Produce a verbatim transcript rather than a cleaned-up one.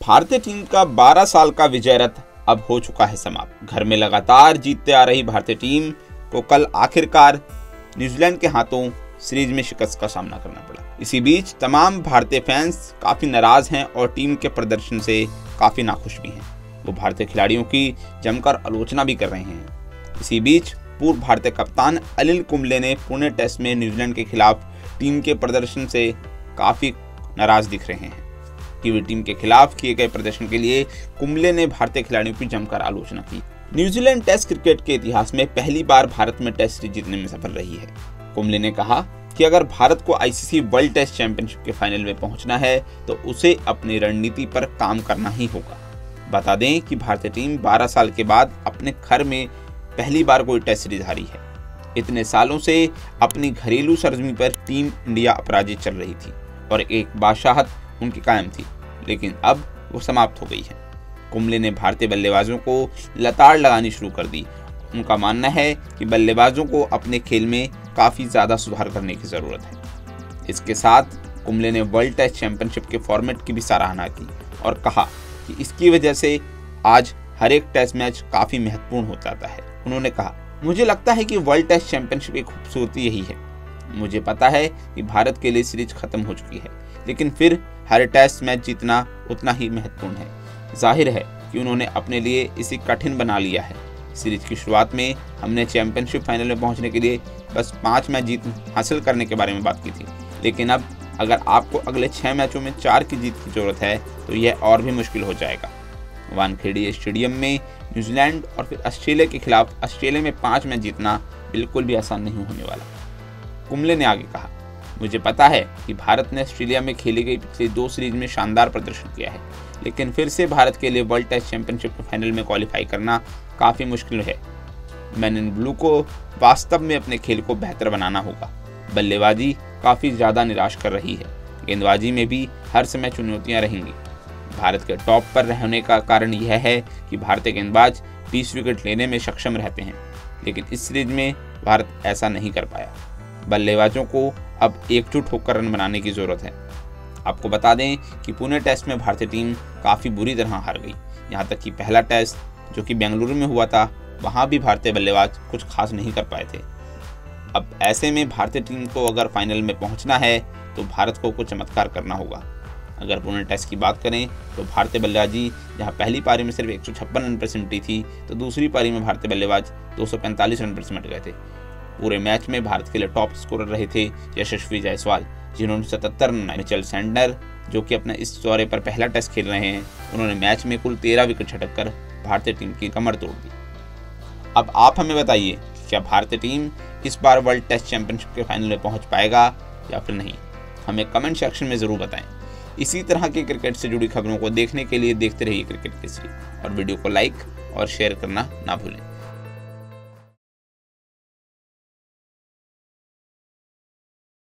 भारतीय टीम का बारह साल का विजय रथ अब हो चुका है समाप्त। घर में लगातार जीतते आ रही भारतीय टीम को कल आखिरकार न्यूजीलैंड के हाथों सीरीज में शिकस्त का सामना करना पड़ा। इसी बीच तमाम भारतीय फैंस काफी नाराज हैं और टीम के प्रदर्शन से काफी नाखुश भी हैं। वो भारतीय खिलाड़ियों की जमकर आलोचना भी कर रहे हैं। इसी बीच पूर्व भारतीय कप्तान अनिल कुंबले ने पुणे टेस्ट में न्यूजीलैंड के खिलाफ टीम के प्रदर्शन से काफी नाराज दिख रहे हैं। टीवी टीम के खिलाफ किए गए प्रदर्शन के लिए कुंबले ने भारतीय खिलाड़ियों की जमकर आलोचना की। न्यूजीलैंड टेस्ट क्रिकेट के इतिहास में पहली बार भारत में टेस्ट सीरीज जीतने में सफल रही है। कुंबले ने कहा कि अगर भारत को आईसीसी वर्ल्ड टेस्ट चैंपियनशिप के फाइनल में पहुंचना है तो उसे अपनी रणनीति पर काम करना ही होगा। बता दें कि भारतीय टीम बारह साल के बाद अपने घर में पहली बार कोई टेस्ट सीरीज हारी है। इतने सालों से अपनी घरेलू सरजमी पर टीम इंडिया अपराजित चल रही थी और एक बादशाहत उनकी कायम थी, लेकिन अब वो समाप्त हो गई है। कुंबले ने भारतीय बल्लेबाजों को लताड़ लगानी शुरू कर दी। उनका मानना है कि बल्लेबाजों को अपने खेल में काफ़ी ज़्यादा सुधार करने की ज़रूरत है। इसके साथ कुंबले ने वर्ल्ड टेस्ट चैंपियनशिप के फॉर्मेट की भी सराहना की और कहा कि इसकी वजह से आज हर एक टेस्ट मैच काफ़ी महत्वपूर्ण हो जाता है। उन्होंने कहा, मुझे लगता है कि वर्ल्ड टेस्ट चैंपियनशिप की खूबसूरती यही है। मुझे पता है कि भारत के लिए सीरीज खत्म हो चुकी है, लेकिन फिर हर टेस्ट मैच जीतना उतना ही महत्वपूर्ण है। जाहिर है कि उन्होंने अपने लिए इसे कठिन बना लिया है। सीरीज की शुरुआत में हमने चैंपियनशिप फाइनल में पहुंचने के लिए बस पाँच मैच जीत हासिल करने के बारे में बात की थी, लेकिन अब अगर आपको अगले छः मैचों में चार की जीत की जरूरत है तो यह और भी मुश्किल हो जाएगा। वानखेड़े स्टेडियम में न्यूजीलैंड और फिर ऑस्ट्रेलिया के खिलाफ ऑस्ट्रेलिया में पाँच मैच जीतना बिल्कुल भी आसान नहीं होने वाला। कुंबले ने आगे कहा, मुझे पता है कि भारत ने ऑस्ट्रेलिया में खेली गई पिछली दो सीरीज में शानदार प्रदर्शन किया है, लेकिन फिर से भारत के लिए वर्ल्ड टेस्ट चैंपियनशिप के फाइनल में क्वालिफाई करना काफ़ी मुश्किल है। मैन इन ब्लू को वास्तव में अपने खेल को बेहतर बनाना होगा। बल्लेबाजी काफ़ी ज़्यादा निराश कर रही है। गेंदबाजी में भी हर समय चुनौतियाँ रहेंगी। भारत के टॉप पर रहने का कारण यह है कि भारतीय गेंदबाज बीस विकेट लेने में सक्षम रहते हैं, लेकिन इस सीरीज में भारत ऐसा नहीं कर पाया। बल्लेबाजों को अब एकजुट होकर रन बनाने की ज़रूरत है। आपको बता दें कि पुणे टेस्ट में भारतीय टीम काफ़ी बुरी तरह हार गई। यहाँ तक कि पहला टेस्ट जो कि बेंगलुरु में हुआ था, वहाँ भी भारतीय बल्लेबाज कुछ खास नहीं कर पाए थे। अब ऐसे में भारतीय टीम को अगर फाइनल में पहुँचना है तो भारत को कुछ चमत्कार करना होगा। अगर पुणे टेस्ट की बात करें तो भारतीय बल्लेबाजी जहाँ पहली पारी में सिर्फ एक सौ छप्पन रन पर सिमटी थी, तो दूसरी पारी में भारतीय बल्लेबाज दो सौ पैंतालीस रन पर सिमट गए थे। पूरे मैच में भारत के लिए टॉप स्कोरर रहे थे यशस्वी जायसवाल, जिन्होंने सतहत्तर रन बनाए। मिचेल सैंटनर जो कि अपने इस दौरे पर पहला टेस्ट खेल रहे हैं, उन्होंने मैच में कुल तेरह विकेट झटक कर भारतीय टीम की कमर तोड़ दी। अब आप हमें बताइए, क्या भारतीय टीम इस बार वर्ल्ड टेस्ट चैंपियनशिप के फाइनल में पहुंच पाएगा या फिर नहीं? हमें कमेंट सेक्शन में ज़रूर बताएं। इसी तरह की क्रिकेट से जुड़ी खबरों को देखने के लिए देखते रहिए क्रिकेट केसरी और वीडियो को लाइक और शेयर करना ना भूलें।